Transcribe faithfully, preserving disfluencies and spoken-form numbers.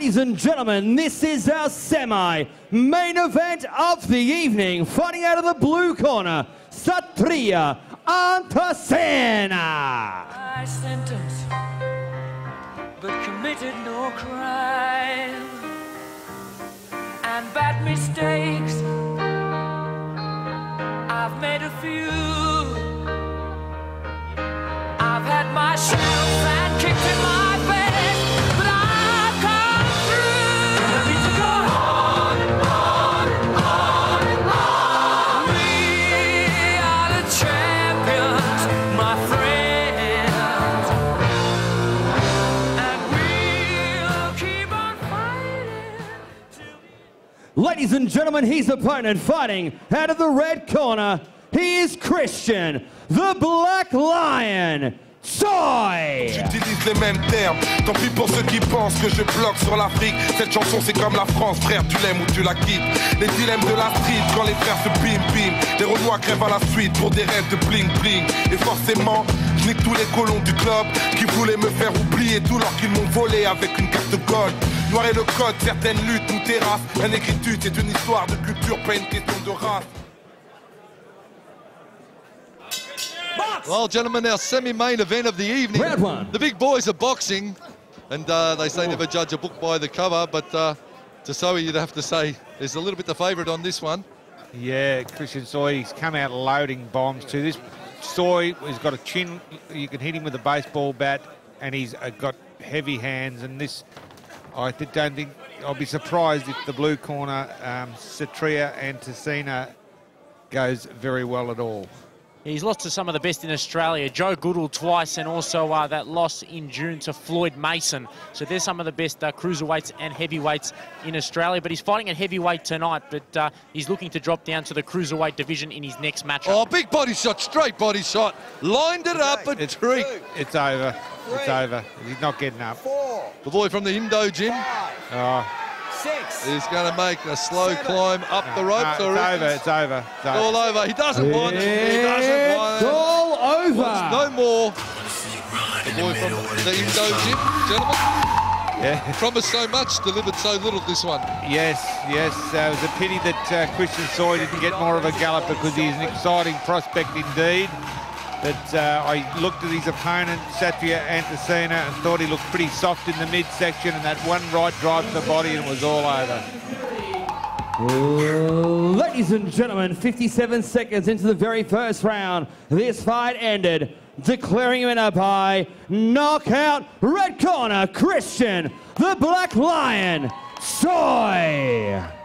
Ladies and gentlemen, this is our semi-main event of the evening. Fighting out of the blue corner, Kshatriya Antasena. I sentence, but committed no crime. And bad mistakes, I've made a few. I've had my shells and kicked in my face, but I've come through. I need to go on, on, on, on. We are the champions, my friends, and we'll keep on fighting till the... Ladies and gentlemen, his opponent fighting out of the red corner, he is Christian, the Black Lion, Tsoi. J'utilise les mêmes termes, tant pis pour ceux qui pensent que je bloque sur l'Afrique. Cette chanson c'est comme la France, frère, tu l'aimes ou tu la quittes. Les dilemmes de la street quand les frères se bim bim. Les Renois crèvent à la suite pour des rêves de bling bling. Et forcément, je nique tous les colons du club qui voulaient me faire oublier tout l'or qu'ils m'ont volé avec une carte gold. Noir et le code, certaines luttes nous terrassent. La négritude c'est une histoire de culture, pas une question de race. Well, gentlemen, our semi-main event of the evening. Round one. The big boys are boxing, and uh, they say never judge a book by the cover, but uh, Tsoi, you'd have to say, is a little bit the favourite on this one. Yeah, Christian Tsoi, he's come out loading bombs too. This Tsoi, he's got a chin, you can hit him with a baseball bat, and he's uh, got heavy hands, and this, I th don't think, I'll be surprised if the blue corner, um, Kshatriya Antasena, goes very well at all. He's lost to some of the best in Australia, Joe Goodall twice, and also uh, that loss in June to Floyd Mason. So there's some of the best uh, cruiserweights and heavyweights in Australia, but he's fighting at heavyweight tonight, but uh, he's looking to drop down to the cruiserweight division in his next matchup. Oh, big body shot, straight body shot, lined it up a It's, treat. it's over, it's over. He's not getting up. The boy from the Indo gym Oh, Six. is going to make a slow Seven. climb up the ropes. no, I it's reckon. over, it's over. It's over. All over. He doesn't want it. He doesn't want It's it. all over. Wants no more. The boy from the Indo gym, gentlemen. Yeah. Promised so much, delivered so little this one. Yes, yes. Uh, it was a pity that uh, Christian Tsoi didn't get more of a gallop because he's an exciting prospect indeed. But uh, I looked at his opponent, Kshatriya Antasena, and thought he looked pretty soft in the midsection, and that one right drive to the body, and it was all over. Ladies and gentlemen, fifty-seven seconds into the very first round, this fight ended, declaring winner by knockout, red corner, Christian, the Black Lion, Tsoi.